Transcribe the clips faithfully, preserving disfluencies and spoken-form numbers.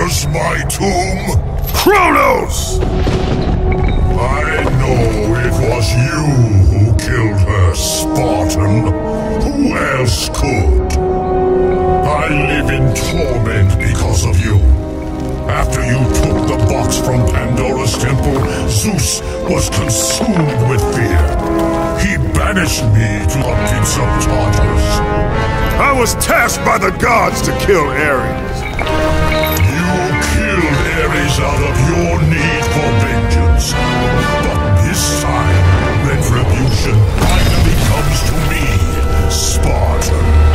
was my tomb? Cronos! I know it was you who killed her, Spartan. Who else could? I live in torment because of you. After you took the box from Pandora's temple, Zeus was consumed with fear. He banished me to the pits of Tartarus. I was tasked by the gods to kill Ares. You killed Ares out of your need for vengeance. But this time, retribution finally comes to me, Spartan.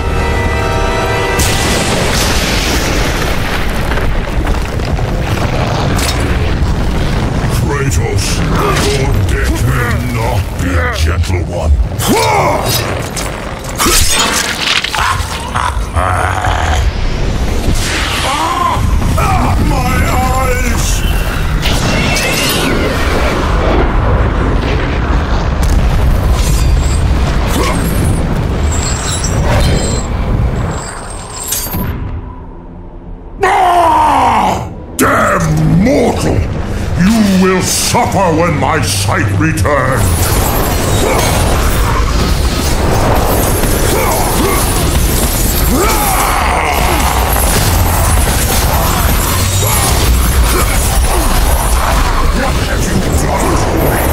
Kratos, your death may not be a gentle one. My eyes! Damn mortal! You will suffer when my sight returns! What have you done?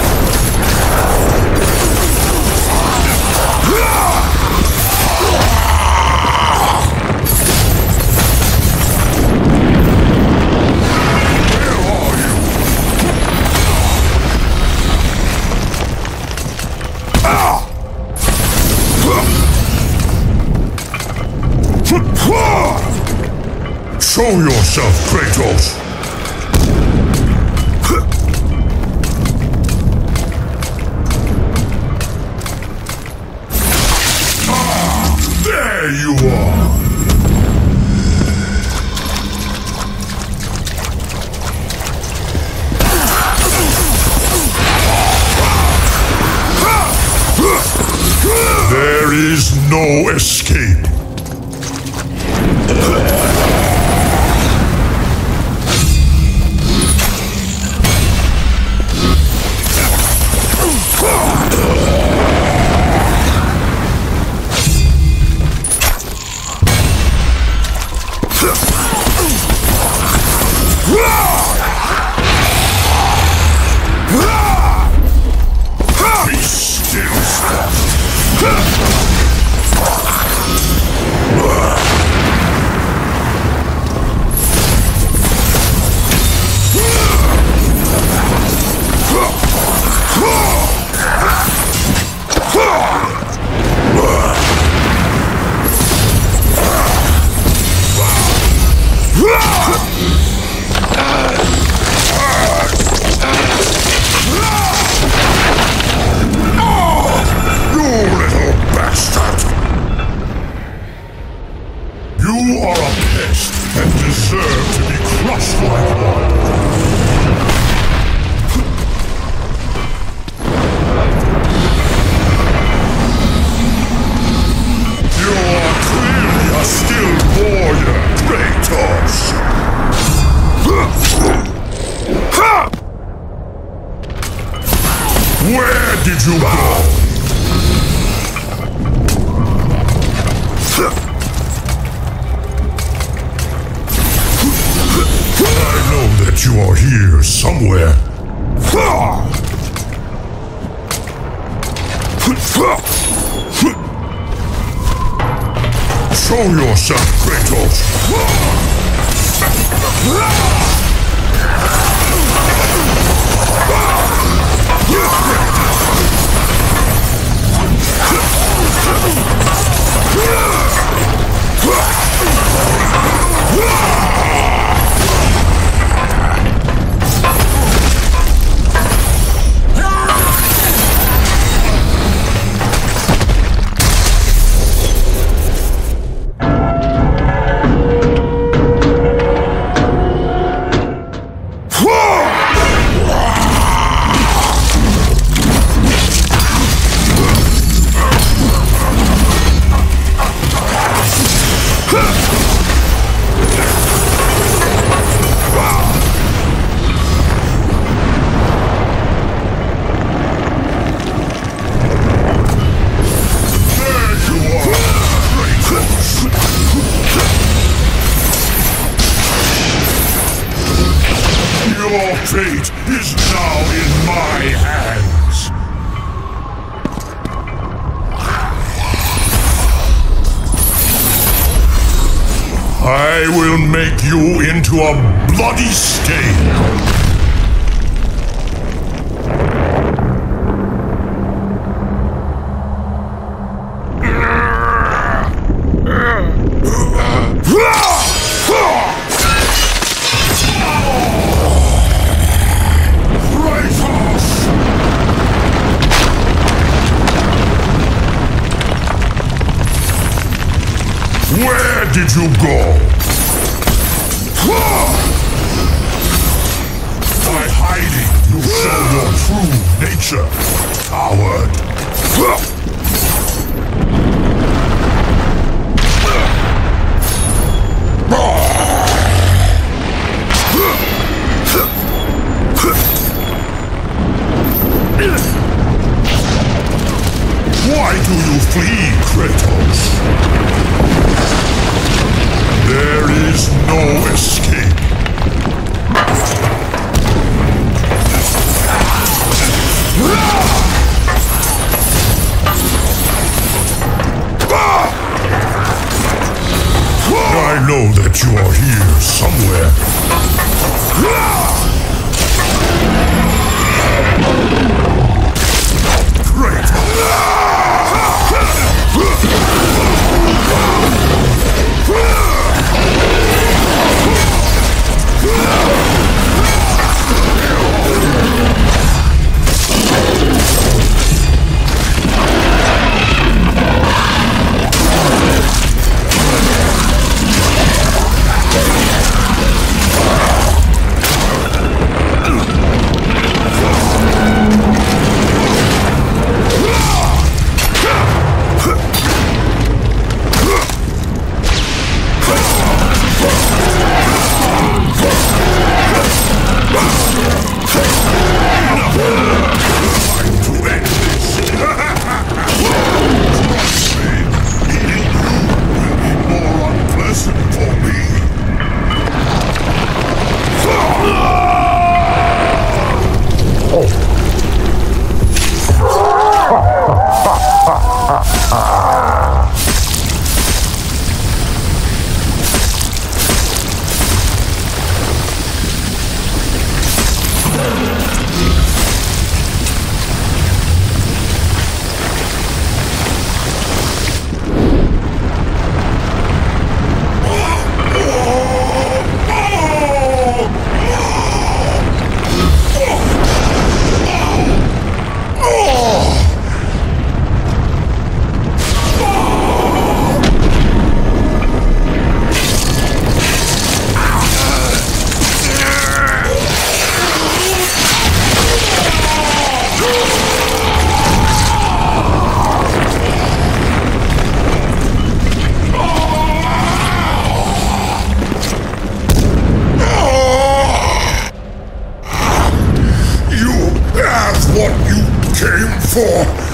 Show yourself, Kratos! Ah, there you are! There is no escape. Where did you go? I know that you are here somewhere. Show yourself, Kratos! Your fate is now in my hands. I will make you into a bloody stain. Where did you go? By hiding, you show your true nature, coward. Why do you flee, Kratos? There is no escape. I know that you are here somewhere. Great. What you came for!